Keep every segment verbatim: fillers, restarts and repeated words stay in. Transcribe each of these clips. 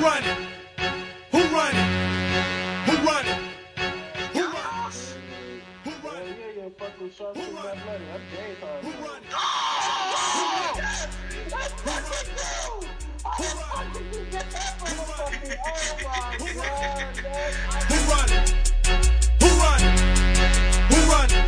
run it? Who run it? Who run it? Who run it? Who run it? Who run it? Who run it? Who run it? Who run it? Who run it?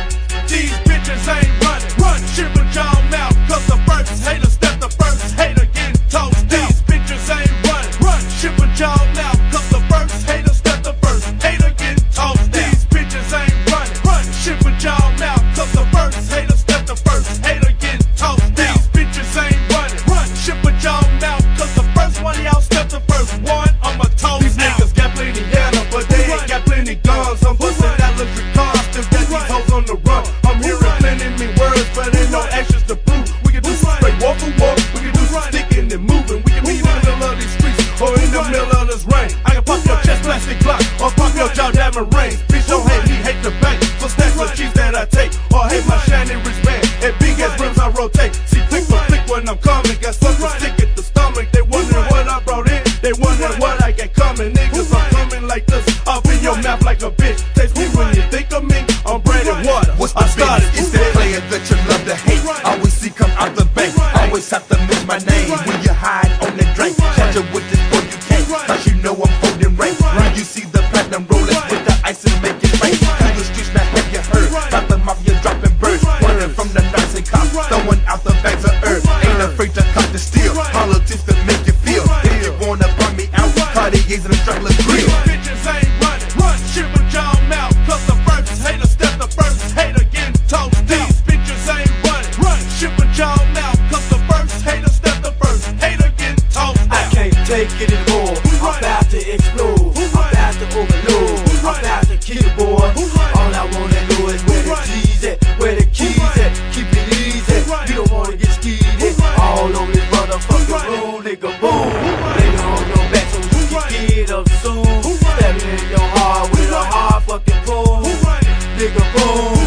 These bitches ain't running. Run, shit with y'all mouth, cause the first hater step the first hater getting toast. These bitches ain't running. Run, shit with y'all mouth, cause the first hater step the first hater getting toast. These bitches ain't running. Run, shit with y'all mouth, cause the first hater step the first hater getting toast. These bitches ain't running. Run, shit with y'all mouth, cause the first one y'all step the first one. I'ma toast. These niggas got plenty yellow, but they ain't got plenty guns. I'm busting that electric car, still got these hoes on the run. I'm hearing plenty me words, but ain't no actions to prove. We can do some straight walk and walk, we can do some sticking and moving. We can be in the middle of these streets or in the middle of this rain. I can pop your chest plastic block or pop your jaw diamond ring. Bitch don't hate me, hate the bank for stacks of cheese that I take, or hate my shiny wristband and big ass rims I rotate. See flick for flick when I'm coming, got something stick at the stomach. They wondering what I brought in, they wondering what I got coming. Niggas, I'm coming like this, up in your mouth like a bitch. Taste me when you think of me, I'm bread and water. What's the business? It's that player that you love to hate. Always see come out the bank. Always have to miss my name when you hide on the drink. Catch up with this boy you can't, cause you know I'm holding rank. When you see the platinum rollers with the ice and make it rain. Through the streets now have you heard about the mafia dropping birds, running from the knives and cops, throwing out the bags of earth. Ain't afraid to cut the steel. Politics to make you feel. If you wanna burn me out, Cartier's in the struggling grill. Bitches ain't running. Run, shit with y'all mouth, cause the first hater step the first hater getting toast. These bitches ain't running. Run, shit with y'all mouth, cause the first hater step the first hater getting toast. I can't take it anymore. I'm about to explode. I'm about to overload. I'm about to kill the boy. All I wanna know is where the G's at, where the keys at. Keep it easy. You don't wanna get skeezy. All on this motherfucking road, nigga, boom. Nigga on your back so you can get up soon. Stabbing in your heart with a hard fucking pole. Nigga, boom.